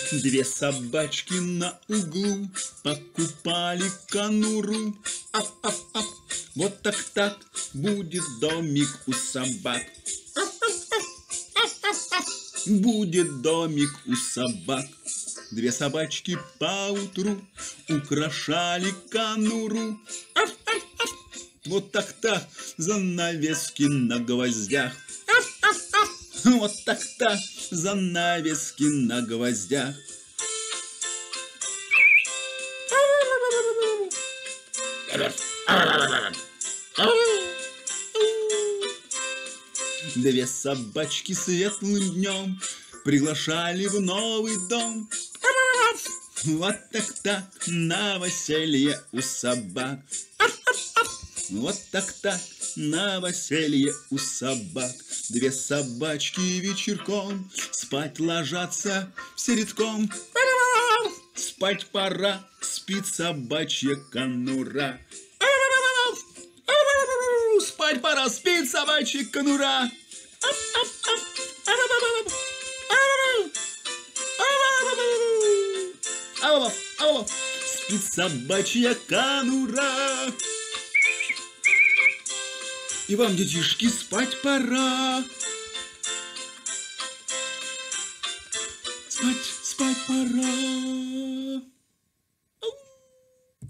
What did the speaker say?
Две собачки на углу покупали конуру. Ап-ап-ап. Вот так-так будет домик у собак. Будет домик у собак. Две собачки поутру украшали конуру. Вот так-так, занавески на гвоздях. Вот так-так, занавески на гвоздях. Две собачки светлым днем приглашали в новый дом. Вот так-так, новоселье у собак. Вот так-так, новоселье у собак. Две собачки вечерком спать ложатся все редком. Спать пора, спит собачья конура. Спать пора, спит собачья конура. Спит собачья конура. И вам, детишки, спать пора. Спать пора.